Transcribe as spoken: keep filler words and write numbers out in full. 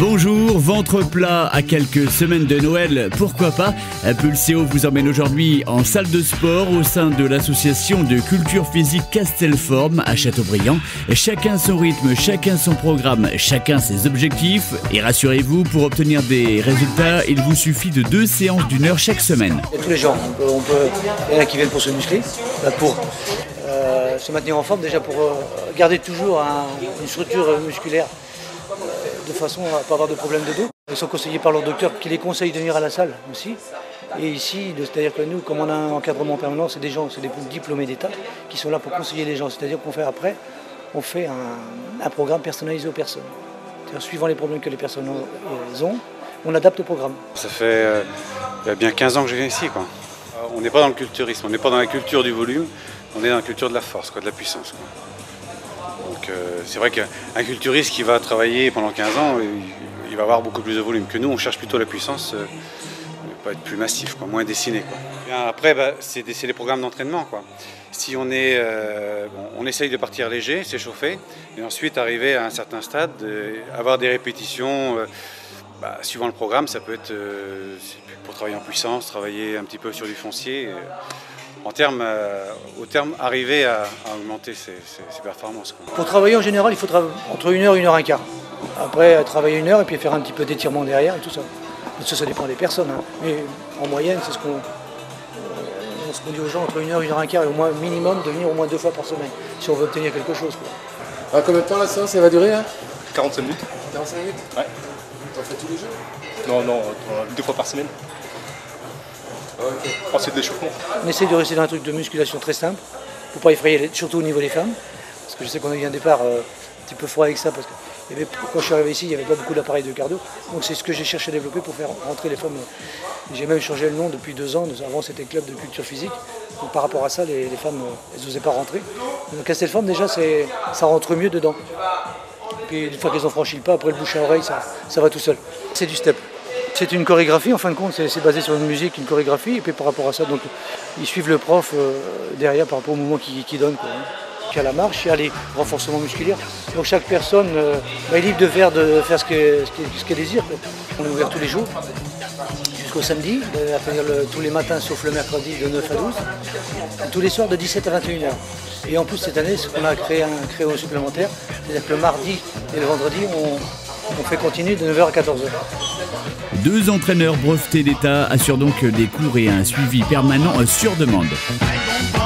Bonjour, ventre plat à quelques semaines de Noël, pourquoi pas? Pulséo vous emmène aujourd'hui en salle de sport au sein de l'association de culture physique Castelforme à Châteaubriand. Chacun son rythme, chacun son programme, chacun ses objectifs. Et rassurez-vous, pour obtenir des résultats, il vous suffit de deux séances d'une heure chaque semaine. Il y a tous les genres, on peut, on peut, il y en a qui viennent pour se muscler, pour euh, se maintenir en forme, déjà pour euh, garder toujours un, une structure musculaire de façon à ne pas avoir de problème de dos. Ils sont conseillés par leur docteur qui les conseille de venir à la salle aussi. Et ici, c'est-à-dire que nous, comme on a un encadrement permanent, c'est des gens, c'est des diplômés d'État qui sont là pour conseiller les gens. C'est-à-dire qu'on fait après, on fait un, un programme personnalisé aux personnes. C'est-à-dire suivant les problèmes que les personnes ont, on adapte le programme. Ça fait euh, il y a bien quinze ans que je viens ici, quoi. On n'est pas dans le culturisme, on n'est pas dans la culture du volume, on est dans la culture de la force, quoi, de la puissance, quoi. Donc euh, c'est vrai qu'un culturiste qui va travailler pendant quinze ans, il, il va avoir beaucoup plus de volume que nous. On cherche plutôt la puissance, euh, pas être plus massif, quoi, moins dessiné, quoi. Bien, après, bah, c'est les programmes d'entraînement, quoi. Si on est, euh, bon, on essaye de partir léger, s'échauffer, et ensuite arriver à un certain stade, euh, avoir des répétitions. Euh, bah, suivant le programme, ça peut être euh, pour travailler en puissance, travailler un petit peu sur du foncier. Euh, En termes, euh, au terme, arriver à, à augmenter ses, ses, ses performances, quoi. Pour travailler en général, il faut entre une heure et une heure et un quart. Après, travailler une heure et puis faire un petit peu d'étirement derrière et tout ça. Ça, ça dépend des personnes, hein. Mais en moyenne, c'est ce qu'on euh, ce qu'on dit aux gens, entre une heure et une heure et un quart, et au moins minimum de venir au moins deux fois par semaine, si on veut obtenir quelque chose, quoi. Ah, combien de temps la séance, elle va durer, hein? quarante-cinq minutes. quarante-cinq minutes? Ouais. T'en fais tous les jours? Non, non, deux fois par semaine. Okay. Oh, c'est de l'échauffement. On essaie de rester dans un truc de musculation très simple, pour ne pas effrayer, surtout au niveau des femmes. Parce que je sais qu'on a eu un départ euh, un petit peu froid avec ça, parce que il y avait, quand je suis arrivé ici, il n'y avait pas beaucoup d'appareils de cardio. Donc c'est ce que j'ai cherché à développer pour faire rentrer les femmes. J'ai même changé le nom depuis deux ans. Avant, c'était le club de culture physique. Donc par rapport à ça, les, les femmes, elles n'osaient pas rentrer. Donc Castelforme, déjà, ça rentre mieux dedans. Et puis une fois qu'elles ont franchi le pas, après le bouche à oreille, ça, ça va tout seul. C'est du step. C'est une chorégraphie, en fin de compte, c'est basé sur une musique, une chorégraphie, et puis par rapport à ça, donc, ils suivent le prof euh, derrière par rapport au mouvement qu'il qui donne, quoi. Puis à la marche, il y a les renforcements musculaires. Donc chaque personne euh, bah, est libre de faire, de faire ce qu'elle ce qu'elle désire, quoi. On est ouvert tous les jours, jusqu'au samedi, c'est-à-dire le, tous les matins sauf le mercredi de neuf à douze, et tous les soirs de dix-sept à vingt et une heures. Et en plus cette année, on a créé un créneau supplémentaire, c'est-à-dire que le mardi et le vendredi, on, on fait continuer de neuf heures à quatorze heures. Deux entraîneurs brevetés d'État assurent donc des cours et un suivi permanent sur demande.